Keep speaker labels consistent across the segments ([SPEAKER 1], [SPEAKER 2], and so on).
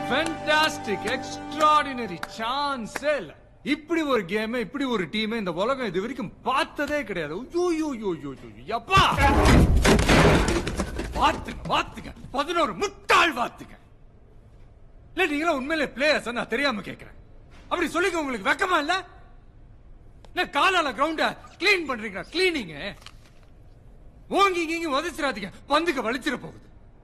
[SPEAKER 1] Fantastic, extraordinary, சான்ஸே இல்ல. இப்படி ஒரு கேம், இப்படி ஒரு டீம் இந்த உலகம் இது வரைக்கும் பார்த்ததே கிடையாது. அப்பா வாத்துங்க வாத்துங்க, 11 முட்டாள் வாத்துங்க. இல்ல நீங்களா உண்மையிலே பிளேயர்ஸ் நான் தெரியாம கேக்குறேன். அப்படி சொல்லிக்க உங்களுக்கு வெக்கமா இல்ல? காலால கிரவுண்ட கிளீன் பண்றீங்க, கிளீனிங் ஓங்கி இங்க உதச்சிடாதீங்க, பந்துக்கு வலிச்சிட போகுது.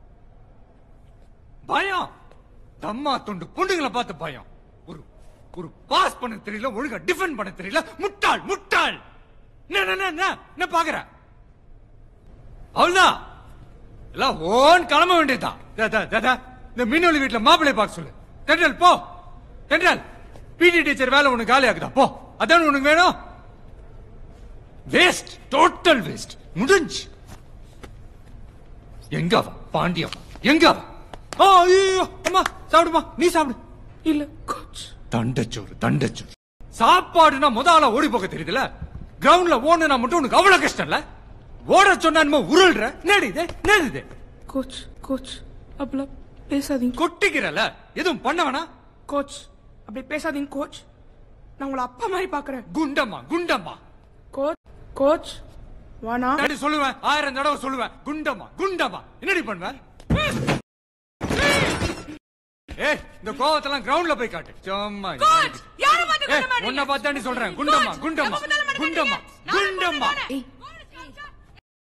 [SPEAKER 1] பயம், தம்மா தொண்டு பொண்ணுங்களை பார்த்து பயம். ஒரு பாஸ் பண்ண தெரியல, ஒழுங்கா டிஃபெண்ட் பண்ண தெரியல, முட்டாள் முட்டாள். என்ன பாக்குற? அவ்வளவுதான், எல்லாம் ஓன் கிளம்ப வேண்டியதுதான். இந்த மீனொலி வீட்டுல மாப்பிள்ளை பார்க்க சொல்லு. தென்றல் போ, தென்றல் பிடி டீச்சர் வேலை உனக்கு காலி ஆகுதா? போ, அதான் உனக்கு வேணும். வேஸ்ட், டோட்டல் வேஸ்ட், முடிஞ்சு. எங்க வா பாண்டியம், எங்க வா? ஐயோ அம்மா, சாப்பிடுமா, நீ சாப்பிடு.
[SPEAKER 2] இல்ல கோச்,
[SPEAKER 1] தண்டச்சோறு தண்டச்சோறு. சாப்பாடுனா முதல்ல ஓடி போக தெரியுதுல, கிரவுண்ட்ல ஓடுனா மட்டும் உனக்கு அவ்வளவு கஷ்டம் இல்ல. ஓட சொன்னா உருள்ற, நேடுது.
[SPEAKER 2] கோச் கோச் அப்படிலாம் பேசாதீங்க.
[SPEAKER 1] கொட்டிக்கிறல, எதுவும் பண்ண வேணா.
[SPEAKER 2] கோச் அப்படி பேசாதீங்க கோச், நான் உங்களை அப்பா மாதிரி பாக்குறேன்.
[SPEAKER 1] குண்டம்மா குண்டம்மா.
[SPEAKER 2] கோச் கோச் வானா
[SPEAKER 1] சொல்லுவேன், 1000 தடவை சொல்லுவேன், குண்டம்மா குண்டம்மா. என்னடி பண்ணுவேன்? இந்த கோவத்தெல்லாம் கிரவுண்ட்ல போய் காட்டு. சும்மா
[SPEAKER 2] கோச் யாரை பார்த்து
[SPEAKER 1] உன்னை பார்த்தாண்டி சொல்றேன். குண்டம்மா குண்டம்மா குண்டம்மா குண்டம்மா.